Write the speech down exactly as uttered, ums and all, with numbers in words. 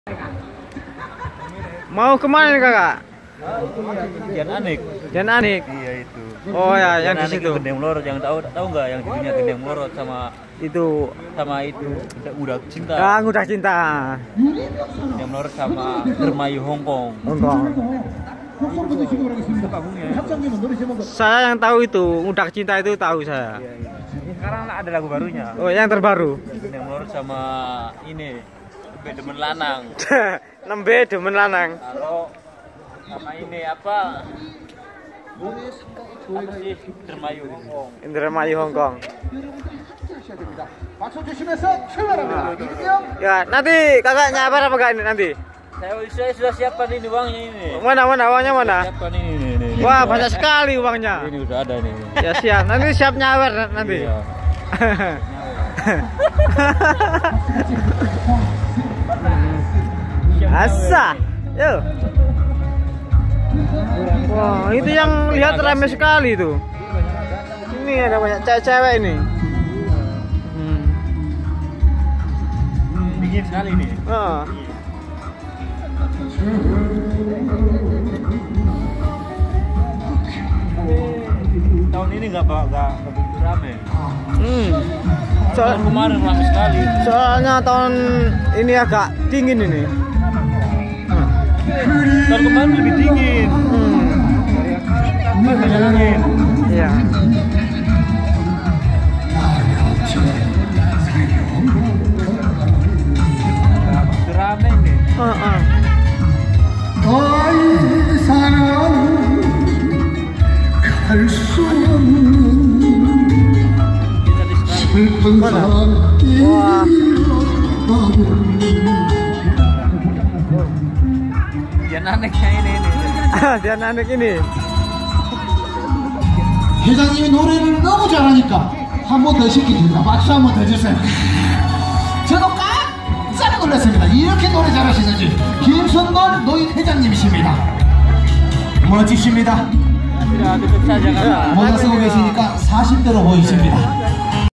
Mau kemana nih kakak? Jan Anik. Jan Anik. Iya itu. Oh ya, yang di Anik situ. Gendeng Melorot, yang tahu tahu nggak yang judulnya Gendeng Melorot sama Itu. sama itu Udah Cinta. Ah, udah cinta. Gendeng Melorot sama Dermayu Hongkong. Hongkong. Itu kampungnya. Saya yang tahu itu, udah cinta itu tahu saya. Iya, iya. Sekarang ada lagu barunya. Oh, yang terbaru. Gendeng Melorot sama ini Nembe Demen Lanang. Nembe Demen Lanang. Kalau sama ini apa? Apa sih Dermayu Hongkong? Dermayu Hongkong. Ya, nanti kakak nyabar apa gak ini nanti? Saya, saya sudah siapkan ini uangnya ini. Mana mana uangnya mana? Siapkan ini, ini, ini, ini. Wah, banyak sekali uangnya. Ini udah ada nih. Ya siap, nanti siap nyawer nanti. Iya. Asa, yo. Wah, itu yang lihat ramai sekali tuh. Ini ada banyak cewek-cewek ini. Hmm. Dingin sekali nih. Oh. Tahun ini nggak nggak begitu ramai. Hmm. So, Tahun kemarin ramai sekali. soalnya tahun ini agak dingin ini. Hmm. Tahun kemarin lebih dingin. Hmm. Banyak angin. Iya. Begitu ramai nih. Heeh. 너의 사랑은 갈 수 없는 Kita di sekarang. 슬픈 사랑이 Wah. Jan Aniknya ini ini. Dia nanik ini. 회장님이 노래를 너무 잘하니까 한 번 더 시키십니다. 박수 한 번 더 주세요. 저도 깜짝 놀랐습니다. 이렇게 노래 잘하시는지. 김선걸 노인 회장님이십니다. 멋지십니다. Sudah tutup saja karena 모자 쓰고 계시니까 사십 대로 보이십니다.